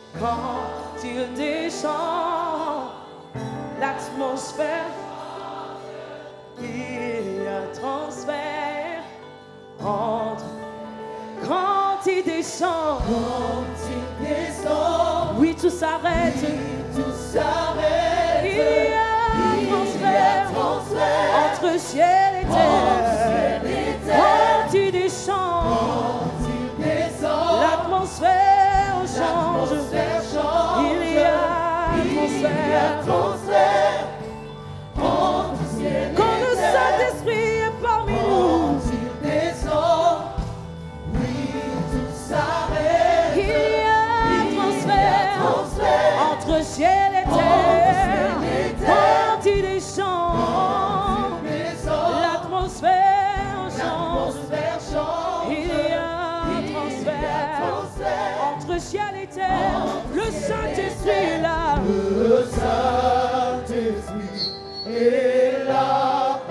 Quand il descend, l'atmosphère, il y a transfert entre. Quand il descend, oui, tout s'arrête. Il y a transfert entre ciel et terre. Quand il descend, l'atmosphère change. Il y a transfert entre ciel et terre. Quand le Saint-Esprit est parmi nous, entre ciel et terre, quand il descend, l'atmosphère change. Il y a transfert entre ciel et terre. Le Saint-Esprit est là. Le Saint-Esprit est là.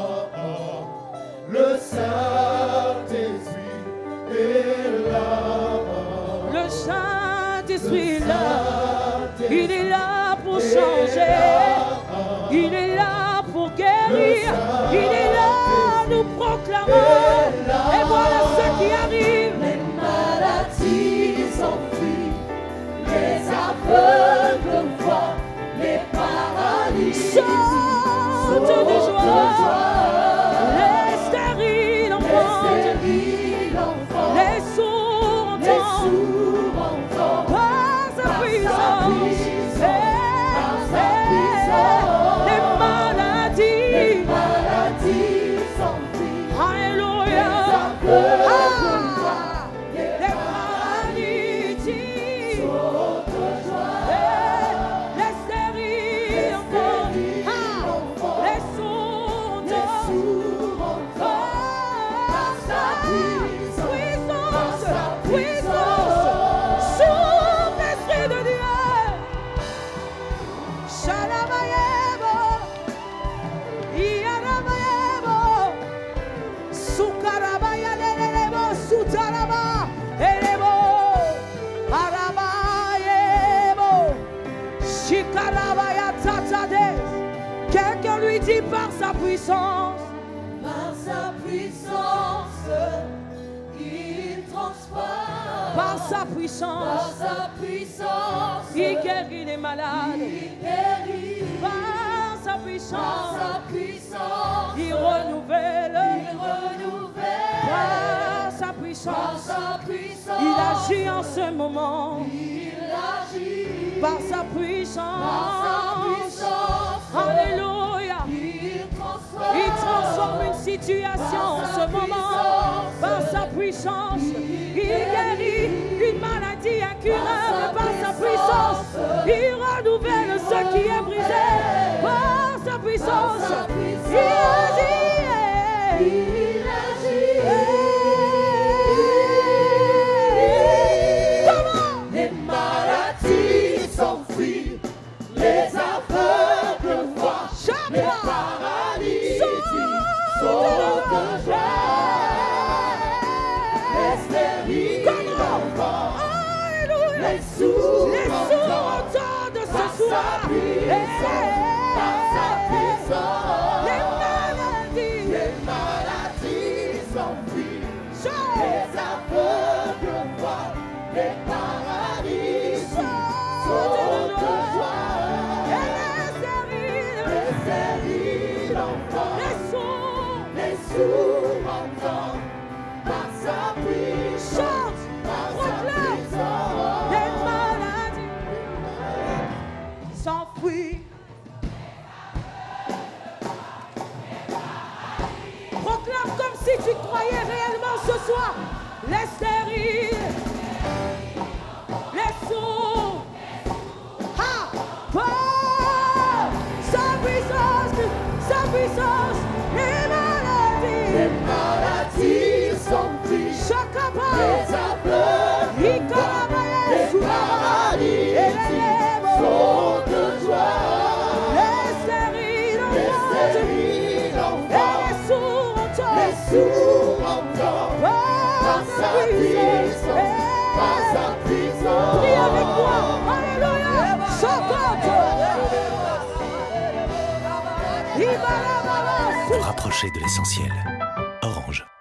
Le Saint-Esprit est là. Le Saint-Esprit est là. Il est là pour changer, il est là pour guérir, il est là, nous proclamons. Et voilà ce qui arrive. Les maladies s'enfuient, les aveugles voient, les paralyses sautent de joie, les stériles enfantent, les sourds entendent. Par sa puissance. Quelqu'un lui dit par sa puissance. Par sa puissance, il transforme. Par sa puissance, il guérit les malades. Il guérit. Par sa puissance, il renouvelle. Par sa puissance, il agit en ce moment. Par sa puissance, alléluia. Il transforme une situation en ce moment. Par sa puissance, il guérit une maladie incurable. Par sa puissance, il renouvelle ce qui est brisé. Par sa puissance, il agit. Comment? Les maladies s'enfuient, les aveugles voient, les paralyses sautent de joie, les stériles entendent, les sourds entendent ce soir. Par sa puissance, les maladies s'enfuient, les aveugles voient, les paralyses sautent de joie, les stériles entendent, les sourds entendent, par sa puissance, les maladies s'enfuient. Proclame comme si tu croyais réellement ce soir. Les stériles, les sourds, par sa puissance, les maladies s'enfuient, Chakaba, les aveugles voient, les paralyses sautent de joie, les stériles entendent, et les sourds entendent, par sa puissance, par sa puissance, prie avec moi. vous rapprocher de l'essentiel. Orange.